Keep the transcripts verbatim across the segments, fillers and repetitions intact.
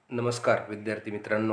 नमस्कार विद्यार्थी मित्रांनो.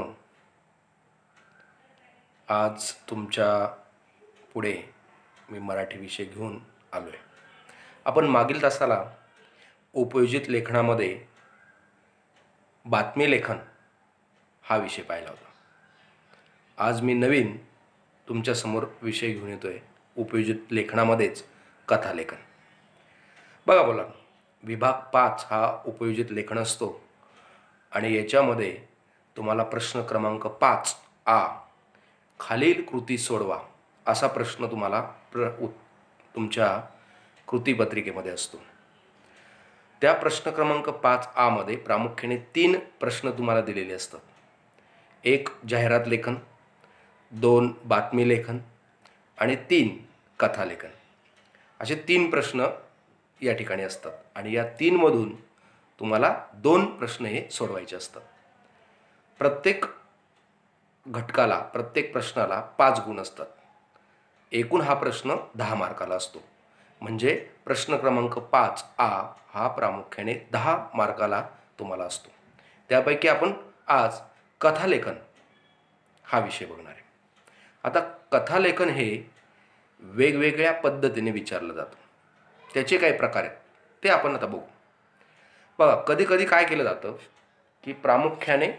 आज तुमच्या पुढे मी मराठी विषय घेऊन आलो आहे. आपण मागील तासाला उपयोजित लेखनामध्ये बातमी लेखन हा विषय पाहिला होता. आज मी नवीन तुमच्यासमोर विषय घेऊन येतो आहे उपयोजित लेखनामध्येच कथालेखन. बघा बोला, विभाग पाच हा उपयोजित लेखन असतो आणि याच्यामध्ये तुम्हाला प्रश्न क्रमांक पाच आ खालील कृती सोडवा असा प्रश्न तुम्हाला प्र उ तुमच्या कृतीपत्रिकेमध्ये असतो. त्या प्रश्न क्रमांक पाच आ मध्ये प्रामुख्याने तीन प्रश्न तुम्हाला दिलेले असतात. एक जाहिरात लेखन, दोन बातमी लेखन आणि तीन कथालेखन. असे तीन प्रश्न या ठिकाणी असतात आणि या तीनमधून तुम्हाला दोन प्रश्न हे सोडवायचे असतात. प्रत्येक घटकाला प्रत्येक प्रश्नाला पाच गुण असतात. एकूण हा प्रश्न दहा मार्काला असतो. म्हणजे प्रश्न क्रमांक पाच आ हा प्रामुख्याने दहा मार्काला तुम्हाला असतो. त्यापैकी आपण आज कथालेखन हा विषय बघणार आहे. आता कथालेखन हे वेगवेगळ्या पद्धतीने विचारलं जातं. त्याचे काही प्रकार आहेत ते आपण आता बघू. बघा, कधी कधी काय केलं जातं की प्रामुख्याने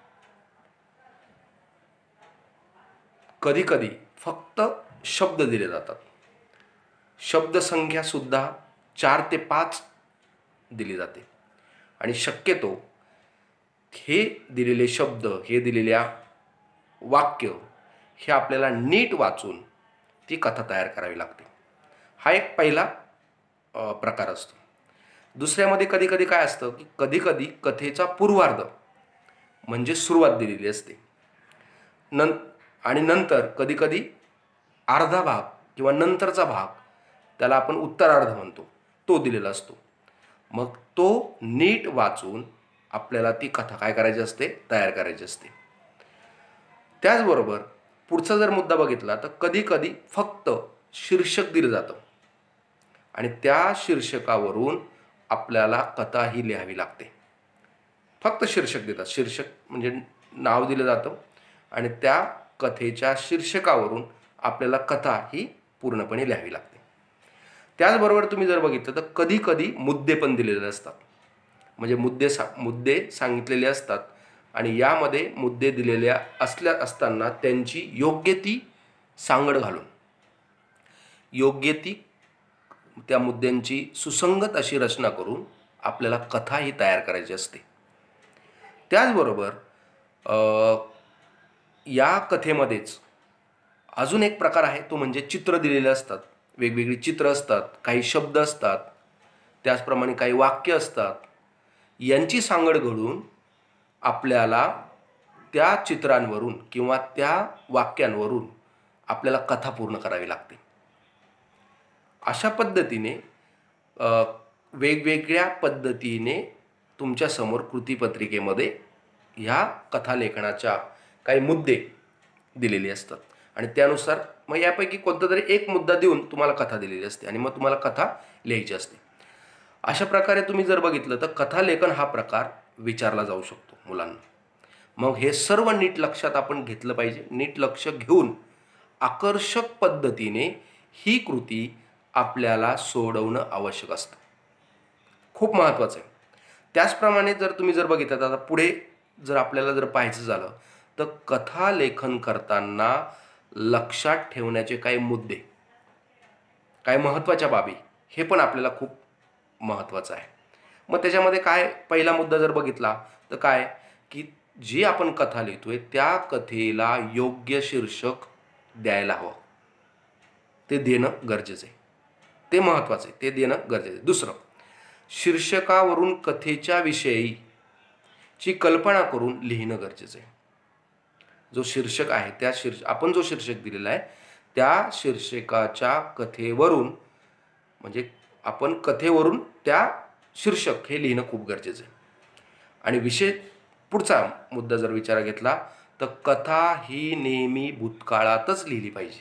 कधी कधी फक्त शब्द दिले जातात. शब्दसंख्या सुद्धा चार ते पाच दिली जाते आणि शक्यतो हे दिलेले शब्द, हे दिलेल्या वाक्य हे आपल्याला नीट वाचून ती कथा तयार करावी लागते. हा एक पहिला प्रकार असतो. दुसऱ्यामध्ये कधी कधी काय असतं की कधी कधी कथेचा पूर्वार्ध म्हणजे सुरुवात दिलेली असते नं आणि नंतर कधी कधी अर्धा भाग किंवा नंतरचा भाग, त्याला आपण उत्तरार्ध म्हणतो, तो दिलेला असतो. मग तो नीट वाचून आपल्याला ती कथा काय करायची असते, तयार करायची असते. त्याचबरोबर पुढचा जर मुद्दा बघितला तर कधी कधी फक्त शीर्षक दिलं जातं आणि त्या शीर्षकावरून आपल्याला कथा ही लिहावी लागते. फक्त शीर्षक देतात. शीर्षक म्हणजे नाव दिलं जातं आणि त्या कथेच्या शीर्षकावरून आपल्याला कथा ही पूर्णपणे लिहावी लागते. त्याचबरोबर तुम्ही जर बघितलं तर कधी कधी मुद्दे पण दिलेले असतात. म्हणजे मुद्दे सा मुद्दे सांगितलेले असतात आणि यामध्ये मुद्दे दिलेल्या असल्या असताना त्यांची योग्य ती सांगड घालून, योग्य ती त्या मुद्द्यांची सुसंगत अशी रचना करून आपल्याला कथा ही तयार करायची असते. त्याचबरोबर या कथेमध्येच अजून एक प्रकार आहे, तो म्हणजे चित्र दिलेले असतात. वेगवेगळी चित्र असतात, काही शब्द असतात, त्याचप्रमाणे काही वाक्य असतात. यांची सांगड घडून आपल्याला त्या चित्रांवरून किंवा त्या वाक्यांवरून आपल्याला कथा पूर्ण करावी लागते. अशा पद्धतीने वेगवेगळ्या पद्धतीने तुमच्यासमोर कृतीपत्रिकेमध्ये ह्या कथालेखनाच्या काही मुद्दे दिलेले असतात आणि त्यानुसार मग यापैकी कोणता तरी एक मुद्दा देऊन तुम्हाला कथा दिलेली असते आणि मग तुम्हाला कथा लिहायची असते. अशा प्रकारे तुम्ही जर बघितलं तर कथालेखन हा प्रकार विचारला जाऊ शकतो मुलांना. मग हे सर्व नीट लक्षात आपण घेतलं पाहिजे. नीट लक्ष घेऊन आकर्षक पद्धतीने ही कृती आपल्याला सोडवणं आवश्यक असतं. खूप महत्त्वाचं आहे. त्याचप्रमाणे जर तुम्ही जर बघितलं तर आता पुढे जर आपल्याला जर पाहायचं झालं तर कथालेखन करताना लक्षात ठेवण्याचे काही मुद्दे, काही महत्त्वाच्या बाबी, हे पण आपल्याला खूप महत्त्वाचं आहे. मग त्याच्यामध्ये काय, पहिला मुद्दा जर बघितला तर काय की जी आपण कथा लिहितोय त्या कथेला योग्य शीर्षक द्यायला हवं. ते देणं गरजेचं आहे. ते महत्त्वाचं आहे. ते देणं गरजेचं आहे. दुसरं, शीर्षकावरून कथेच्या विषयीची कल्पना करून लिहिणं गरजेचं आहे. जो शीर्षक आहे त्या शीर्ष आपण जो शीर्षक दिलेला आहे त्या शीर्षकाच्या कथेवरून, म्हणजे आपण कथेवरून त्या शीर्षक हे लिहिणं खूप गरजेचं आहे. आणि विषय पुढचा मुद्दा जर विचारात घेतला तर कथा ही नेहमी भूतकाळातच लिहिली पाहिजे.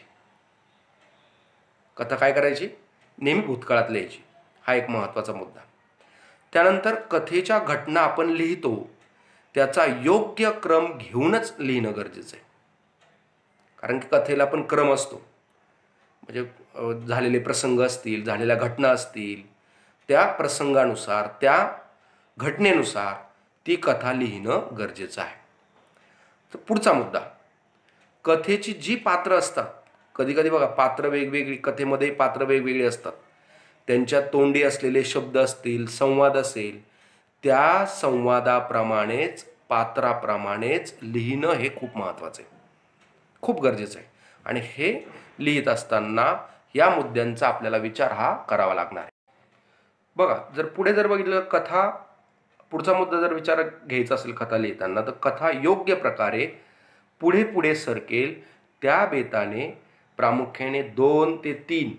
कथा काय करायची, नेहमी भूतकाळात लिहायची. हा एक महत्त्वाचा मुद्दा. त्यानंतर कथेच्या घटना आपण लिहितो त्याचा योग्य क्रम घेऊनच लिहिणं गरजेचं आहे. कारण की कथेला पण क्रम असतो. म्हणजे अ, झालेले प्रसंग असतील, झालेल्या घटना असतील, त्या प्रसंगानुसार, त्या घटनेनुसार ती कथा लिहिणं गरजेचं आहे. तर पुढचा मुद्दा, कथेची जी पात्र असतात, कधी कधी बघा पात्र वेगवेगळी, कथेमध्ये पात्र वेगवेगळी असतात, त्यांच्या तोंडी असलेले शब्द असतील, संवाद असेल, त्या संवादाप्रमाणेच पात्राप्रमाणेच लिहिणं हे खूप महत्त्वाचं आहे, खूप गरजेचं आहे. आणि हे लिहित असताना या मुद्द्यांचा आपल्याला विचार हा करावा लागणार आहे. बघा, जर पुढे जर बघितलं, कथा पुढचा मुद्दा जर विचार घ्यायचा असेल कथा लिहिताना, तर कथा योग्य प्रकारे पुढे पुढे सरकेल त्या बेताने प्रामुख्याने दोन ते तीन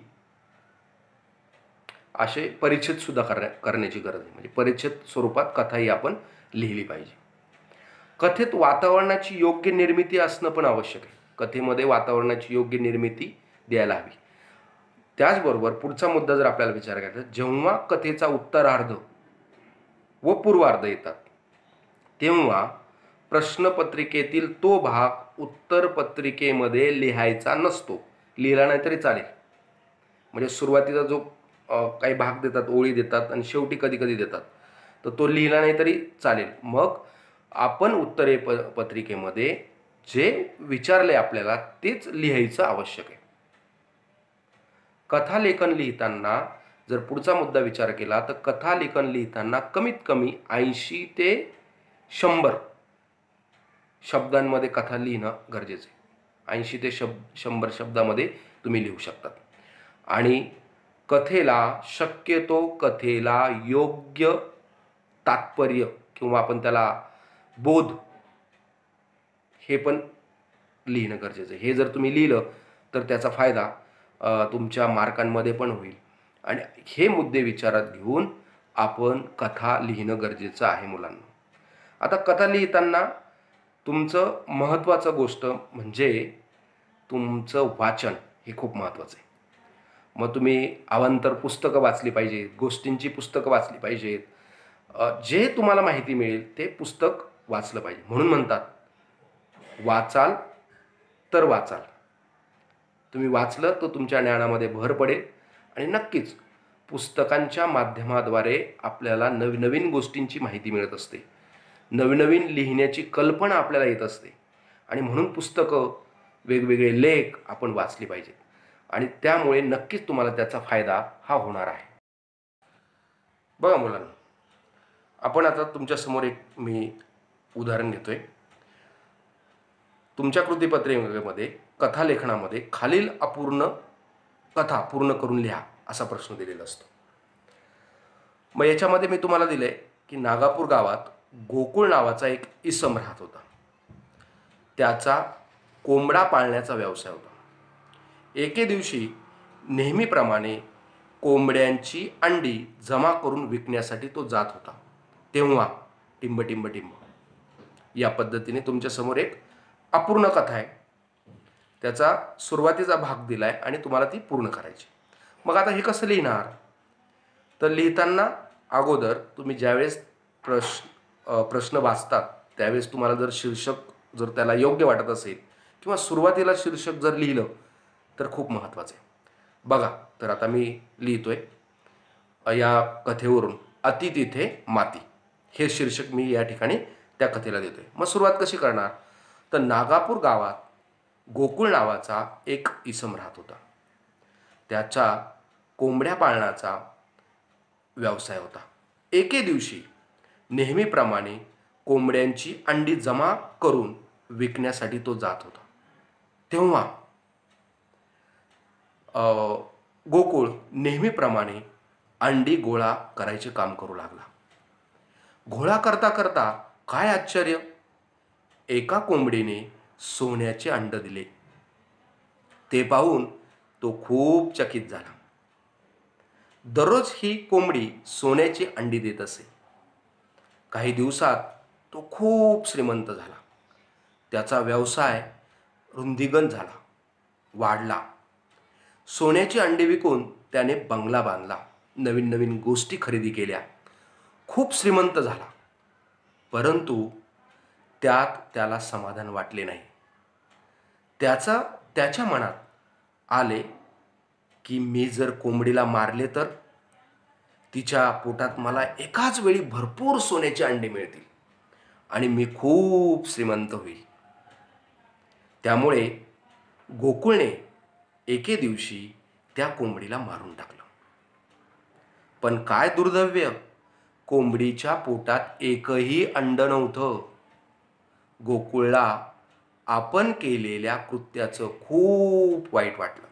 असे परिच्छेद सुद्धा करण्या करण्याची गरज आहे. म्हणजे परिच्छेद स्वरूपात कथा ही आपण लिहिली पाहिजे. कथेत वातावरणाची योग्य निर्मिती असणं पण आवश्यक आहे. कथेमध्ये वातावरणाची योग्य निर्मिती द्यायला हवी. त्याचबरोबर पुढचा मुद्दा जर आपल्याला विचार करायचा, जेव्हा कथेचा उत्तरार्ध व पूर्वार्ध येतात, तेव्हा प्रश्नपत्रिकेतील तो भाग उत्तरपत्रिकेमध्ये लिहायचा नसतो. लिहिला नाही तरी चालेल. म्हणजे सुरुवातीचा जो अ, काही भाग देतात, ओळी देतात आणि शेवटी कधी कधी देतात, तर तो लिहिला नाही तरी चालेल. मग आपण उत्तरे प पत्रिकेमध्ये जे विचारले आपल्याला तेच लिहायचं आवश्यक आहे. कथालेखन लिहिताना जर पुढचा मुद्दा विचार केला, तर कथालेखन लिहिताना कमीत कमी ऐंशी ते शंभर शब्दांमध्ये कथा लिहिणं गरजेचं आहे. ऐंशी ते शब शंभर शब्दामध्ये तुम्ही लिहू शकतात. आणि कथेला शक्यतो कथेला योग्य तात्पर्य किंवा आपण त्याला बोध हे पण लिहिणं गरजेचं आहे. हे जर तुम्ही लिहिलं तर त्याचा फायदा अ, तुमच्या मार्कांमध्ये पण होईल. आणि हे मुद्दे विचारात घेऊन आपण कथा लिहिणं गरजेचं आहे मुलांना. आता कथा लिहिताना तुमचं महत्त्वाचं गोष्ट म्हणजे तुमचं वाचन हे खूप महत्त्वाचं आहे. मग तुम्ही अवांतर पुस्तकं वाचली पाहिजेत, गोष्टींची पुस्तकं वाचली पाहिजेत. अ, जे तुम्हाला माहिती मिळेल ते पुस्तक वाचलं पाहिजे. म्हणून म्हणतात, वाचाल तर वाचाल. तुम्ही वाचलं तर तुमच्या ज्ञानामध्ये भर पडेल. आणि नक्कीच पुस्तकांच्या माध्यमाद्वारे आपल्याला नवीन नवीन गोष्टींची माहिती मिळत असते, नवीन लिहिण्याची कल्पना आपल्याला येत असते. आणि म्हणून पुस्तकं, वेगवेगळे लेख आपण वाचली पाहिजेत. आणि त्यामुळे नक्कीच तुम्हाला त्याचा फायदा हा होणार आहे. बघा मुलांना, आपण आता तुमच्यासमोर एक मी उदाहरण घेतोय. तुमच्या कृतीपत्रिकेमध्ये कथालेखनामध्ये खालील अपूर्ण कथा पूर्ण करून लिहा असा प्रश्न दिलेला असतो. मग याच्यामध्ये मी तुम्हाला दिलं आहे की नागापूर गावात गोकुळ नावाचा एक इसम राहत होता. त्याचा कोंबडा पाळण्याचा व्यवसाय होता. एके दिवशी नेहमीप्रमाणे कोंबड्यांची अंडी जमा करून विकण्यासाठी तो जात होता. तेव्हा टिंब टिंब टिंब या पद्धतीने तुमच्यासमोर एक अपूर्ण कथा आहे. त्याचा सुरुवातीचा भाग दिला आहे आणि तुम्हाला ती पूर्ण करायची. मग आता हे कसं लिहिणार? तर लिहिताना अगोदर तुम्ही ज्यावेळेस प्रश्न प्रश्न वाचतात त्यावेळेस तुम्हाला जर शीर्षक जर त्याला योग्य वाटत असेल किंवा सुरुवातीला शीर्षक जर लिहिलं तर खूप महत्त्वाचं आहे. बघा, तर आता मी लिहितोय या कथेवरून, अति तिथे माती हे शीर्षक मी या ठिकाणी त्या कथेला देतोय. मग सुरुवात कशी करणार? तर नागापूर गावात गोकुळ नावाचा एक इसम राहत होता. त्याचा कोंबड्या पाळण्याचा व्यवसाय होता. एके दिवशी नेहमीप्रमाणे कोंबड्यांची अंडी जमा करून विकण्यासाठी तो जात होता. तेव्हा गोकुळ नेहमीप्रमाणे अंडी गोळा करायचे काम करू लागला. गोळा करता करता काय आश्चर्य, एका कोंबडीने सोन्याचे अंड दिले. ते पाहून तो खूप चकित झाला. दररोज ही कोंबडी सोन्याची अंडी देत असे. काही दिवसात तो खूप श्रीमंत झाला. त्याचा व्यवसाय रुंदीगत झाला, वाढला. सोन्याची अंडी विकून त्याने बंगला बांधला, नवीन नवीन गोष्टी खरेदी केल्या, खूप श्रीमंत झाला. परंतु त्यात त्याला समाधान वाटले नाही. त्याचा त्याच्या मनात आले की मी जर कोंबडीला मारले तर तिच्या पोटात मला एकाच वेळी भरपूर सोन्याचे अंडे मिळतील आणि मी खूप श्रीमंत होईल. त्यामुळे गोकुळने एके दिवशी त्या कोंबडीला मारून टाकलं. पण काय दुर्दैव्य, कोंबडीच्या पोटात एकही अंड नव्हतं. गोकुळला आपण केलेल्या कृत्याचं खूप वाईट वाटलं.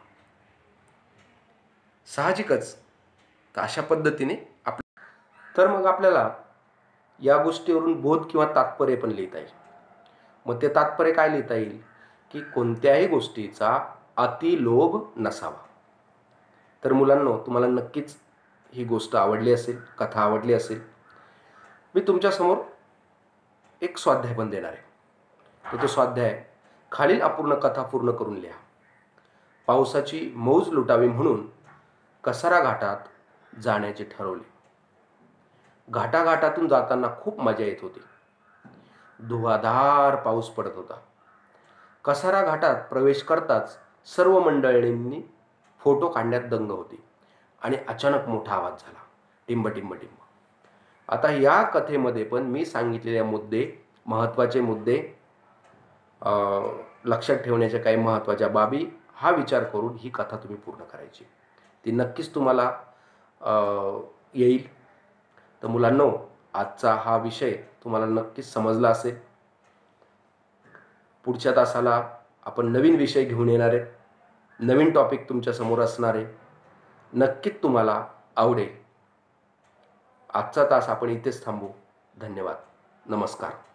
साहजिकच अशा पद्धतीने आप तर मग आपल्याला या गोष्टीवरून बोध किंवा तात्पर्य पण लिहिता येईल. मग ते तात्पर्य काय लिहिता येईल की कोणत्याही गोष्टीचा अतिलोभ नसावा. तर मुलांनो, तुम्हाला नक्कीच ही गोष्ट आवडली असेल, कथा आवडली असेल. मी तुमच्यासमोर एक स्वाध्याय पण देणार आहे. तर तो स्वाध्याय खालील अपूर्ण कथा पूर्ण करून लिहा. पावसाची मौज लुटावी म्हणून कसारा घाटात जाण्याचे ठरवले. घाटाघाटातून जाताना खूप मजा येत होती. धुवाधार पाऊस पडत होता. कसारा घाटात प्रवेश करताच सर्व मंडळींनी फोटो काढण्यात दंग होती आणि अचानक मोठा आवाज झाला, टिंब टिंब टिंब. आता या कथेमध्ये पण मी सांगितलेले मुद्दे, महत्त्वाचे मुद्दे, लक्षात ठेवण्याच्या काही महत्त्वाच्या बाबी हा विचार करून ही कथा तुम्ही पूर्ण करायची. ती नक्कीच तुम्हाला येईल. तर मुलांनो, आजचा हा विषय तुम्हाला नक्कीच समजला असेल. पुढच्या तासाला आपण नवीन विषय घेऊन येणार आहे. नवीन टॉपिक तुमच्या समोर असणार आहे. नक्कीच तुम्हाला आवडेल. आजचा तास आपण इथेच थांबू. धन्यवाद. नमस्कार.